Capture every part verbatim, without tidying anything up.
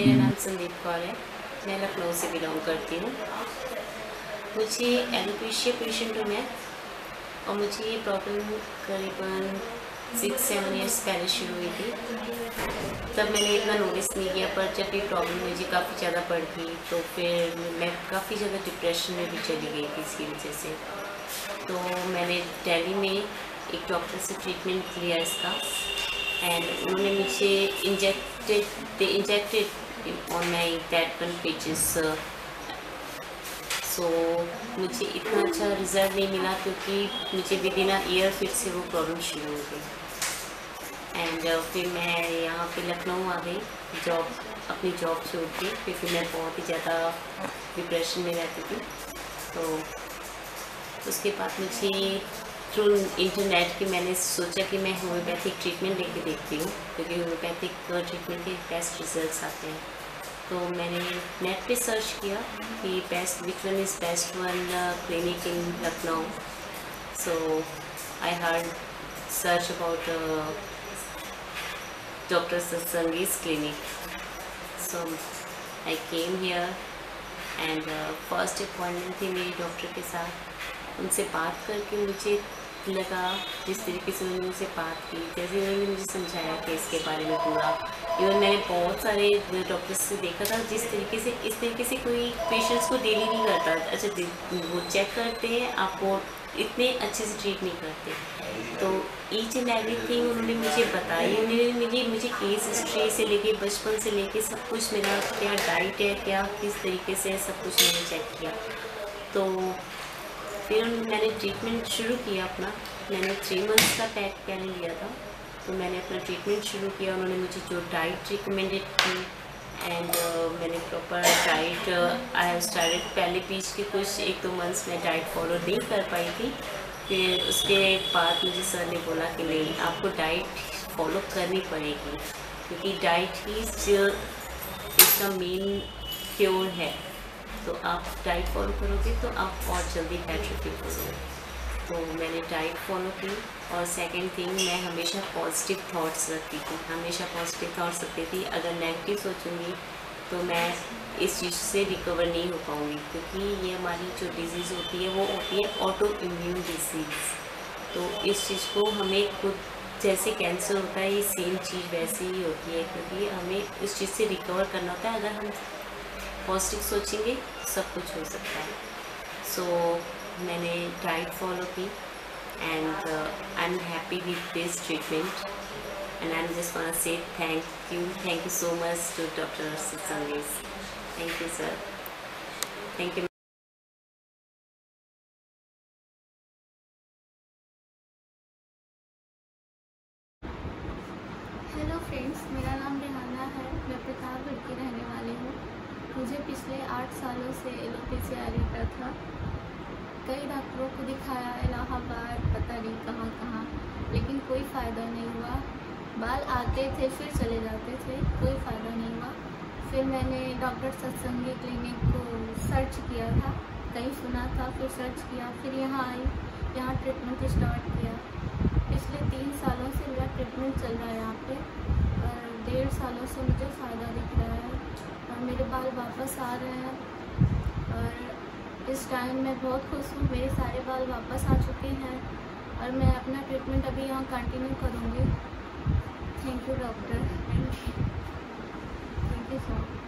मेरा नाम संदीप कौर है, मैं लखनऊ से बिलोंग करती हूँ। मुझे एलोपेशिया पेशेंट हूँ मैं, और मुझे ये प्रॉब्लम करीबन सिक्स सेवन ईयर्स पहले शुरू हुई थी। तब मैंने इतना नोटिस नहीं किया, पर जब ये प्रॉब्लम मुझे काफ़ी ज़्यादा बढ़ गई तो फिर मैं काफ़ी ज़्यादा डिप्रेशन में भी चली गई थी इसकी वजह से। तो मैंने दिल्ली में एक डॉक्टर से ट्रीटमेंट लिया इसका, एंड उन्होंने मुझे injected the injected on my that one pages. So मुझे इतना अच्छा रिजल्ट नहीं मिला, क्योंकि मुझे विद इन अ ईयर फिर से वो प्रॉब्लम शुरू हो गई। एंड uh, फिर मैं यहाँ पे लखनऊ आ गई जॉब अपनी जॉब छोड़ के, क्योंकि मैं बहुत ही ज़्यादा डिप्रेशन में रहती थी। तो उसके बाद मुझे थ्रू इंटरनेट की मैंने सोचा कि मैं होम्योपैथिक ट्रीटमेंट लेके देखती हूँ, क्योंकि होम्योपैथिक ट्रीटमेंट के बेस्ट रिजल्ट्स आते हैं। तो मैंने नेट पे सर्च किया कि best which one is best one clinic in Lucknow. So I heard search about doctor Satsangi's clinic. So I came here and first appointment थी मेरी डॉक्टर के साथ। उनसे बात करके मुझे लगा, जिस तरीके से उन्होंने मुझसे बात की, जैसे उन्होंने मुझे समझाया कि इसके बारे में पूरा, इवन मैंने बहुत सारे डॉक्टर्स से देखा था जिस तरीके से इस तरीके से कोई पेशेंट्स को डील नहीं करता। अच्छा, वो चेक करते हैं, आपको इतने अच्छे से ट्रीट नहीं करते। तो ईच एंड एवरीथिंग उन्होंने मुझे बताई। उन्होंने मुझे मुझे केस हिस्ट्री से लेके बचपन से लेके सब कुछ, मेरा क्या डाइट है, क्या किस तरीके से, सब कुछ मैंने चेक किया। तो फिर मैंने ट्रीटमेंट शुरू किया अपना। मैंने थ्री मंथ्स का पैक पहले लिया था, तो मैंने अपना ट्रीटमेंट शुरू किया। उन्होंने मुझे जो डाइट रिकमेंडेड की, एंड uh, मैंने proper diet I have started. पहले बीच के कुछ एक दो मंथ्स में डाइट फॉलो नहीं कर पाई थी। फिर उसके बाद मुझे सर ने बोला कि नहीं, आपको डाइट फॉलो करनी पड़ेगी, क्योंकि डाइट ही इसका मेन क्योर है। तो आप डाइट फॉलो करोगे तो आप और जल्दी बेटर फील करोगे। तो मैंने डाइट फॉलो की, और सेकंड थिंग, मैं हमेशा पॉजिटिव थॉट्स रखती थी, हमेशा पॉजिटिव थॉट्स रखती थी। अगर नेगेटिव सोचूंगी तो मैं इस चीज़ से रिकवर नहीं हो पाऊंगी, क्योंकि ये हमारी जो डिजीज़ होती है वो होती है ऑटो इम्यून डिजीज़। तो इस चीज़ को हमें खुद, जैसे कैंसर होता है, ये सेम चीज़ वैसे ही होती है, क्योंकि हमें इस चीज़ से रिकवर करना होता है। अगर हम पॉजिटिव सोचेंगे सब कुछ हो सकता है। सो so, मैंने डाइट फॉलो की, and I am happy with this treatment, and I am just want to say thank you thank you so much to doctor Satsangi's. Thank you sir, thank you. Hello friends, मेरा नाम रेहाना है। मैं प्रतापगढ़ की रहने वाली हूँ। मुझे पिछले आठ सालों से एलोपेशिया आरेटा था। कई डॉक्टरों को दिखाया, इलाहाबाद, पता नहीं कहाँ कहाँ, लेकिन कोई फ़ायदा नहीं हुआ। बाल आते थे फिर चले जाते थे, कोई फ़ायदा नहीं हुआ। फिर मैंने डॉक्टर सत्संगी क्लिनिक को सर्च किया था, कहीं सुना था, फिर सर्च किया, फिर यहाँ आई, यहाँ ट्रीटमेंट स्टार्ट किया। पिछले तीन सालों से मेरा ट्रीटमेंट चल रहा है यहाँ पे, और डेढ़ सालों से मुझे फ़ायदा दिख रहा है, और मेरे बाल वापस आ रहे हैं। और इस टाइम मैं बहुत खुश हूँ, मेरे सारे बाल वापस आ चुके हैं, और मैं अपना ट्रीटमेंट अभी यहाँ कंटिन्यू करूँगी। Thank you doctor, thank you so much.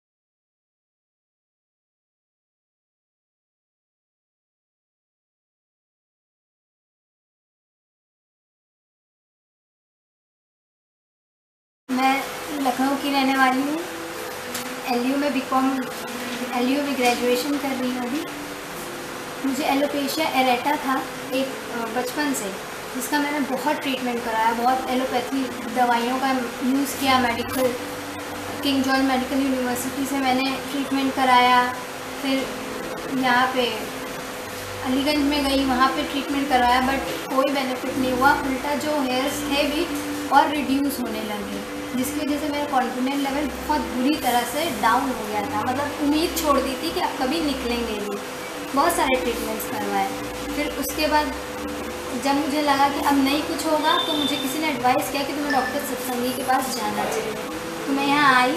मैं लखनऊ की रहने वाली हूँ। एल यू में बी कॉम एल यू में ग्रेजुएशन कर रही हूँ अभी। मुझे एलोपेशिया एरेटा था एक बचपन से, जिसका मैंने बहुत ट्रीटमेंट कराया, बहुत एलोपैथी दवाइयों का यूज़ किया। Medical king George medical university से मैंने ट्रीटमेंट कराया। फिर यहाँ पे अलीगंज में गई, वहाँ पे ट्रीटमेंट कराया, बट कोई बेनिफिट नहीं हुआ। उल्टा जो हेयर्स थे भी और रिड्यूस होने लगे, जिसकी वजह से मेरा कॉन्फिडेंस लेवल बहुत बुरी तरह से डाउन हो गया था। मतलब उम्मीद छोड़ दी थी कि अब कभी निकलेंगे नहीं। बहुत सारे ट्रीटमेंट्स करवाए। फिर उसके बाद जब मुझे लगा कि अब नहीं कुछ होगा, तो मुझे किसी ने एडवाइस किया कि तुम्हें डॉक्टर सत्संगी के पास जाना चाहिए। तो मैं यहाँ आई,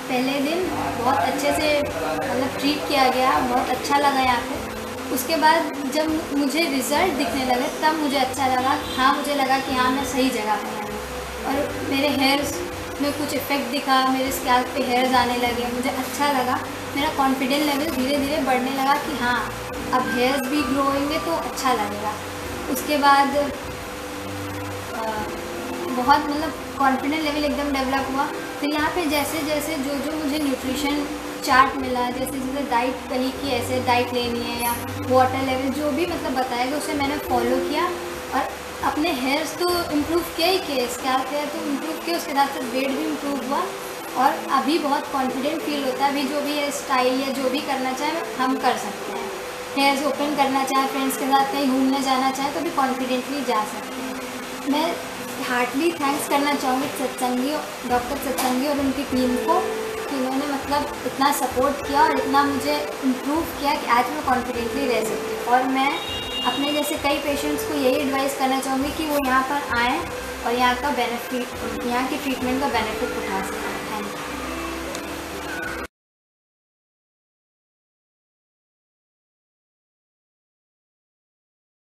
पहले दिन बहुत अच्छे से मतलब ट्रीट किया गया, बहुत अच्छा लगा यहाँ पे। उसके बाद जब मुझे रिज़ल्ट दिखने लगे तब मुझे अच्छा लगा, हाँ मुझे लगा कि हाँ मैं सही जगह पर हूँ। और मेरे हेयर्स में कुछ इफ़ेक्ट दिखा, मेरे स्कैल्प पे हेयर्स आने लगे, मुझे अच्छा लगा। मेरा कॉन्फिडेंस लेवल धीरे धीरे बढ़ने लगा कि हाँ अब हेयर्स भी ग्रो होंगे तो अच्छा लगेगा। उसके बाद आ, बहुत मतलब कॉन्फिडेंस लेवल एकदम डेवलप हुआ। फिर यहाँ पे जैसे जैसे जो जो मुझे न्यूट्रिशन चार्ट मिला, जैसे जैसे डाइट कही कि ऐसे डाइट लेनी है या वाटर लेवल जो भी मतलब बताया गया उसे मैंने फॉलो किया और अपने हेयर्स तो इम्प्रूव किया ही किया, स्कैल्प हेयर तो इम्प्रूव किया, उसके साथ साथ वेट भी इम्प्रूव हुआ और अभी बहुत कॉन्फिडेंट फील होता है। अभी जो भी है स्टाइल या जो भी करना चाहे हम कर सकते हैं। हेयर्स ओपन करना चाहे, फ्रेंड्स के साथ कहीं घूमने जाना चाहे तो भी कॉन्फिडेंटली जा सकते हैं। मैं हार्टली थैंक्स करना चाहूँगी सत्संगी, डॉक्टर सत्संगी और उनकी टीम को कि उन्होंने मतलब इतना सपोर्ट किया और इतना मुझे इम्प्रूव किया कि आज मैं कॉन्फिडेंटली रह सकती हूँ। और मैं अपने जैसे कई पेशेंट्स को यही एडवाइस करना चाहूँगी कि वो यहाँ पर आएँ और यहाँ का बेनिफिट, यहाँ की ट्रीटमेंट का बेनिफिट उठा सकें। Thank you.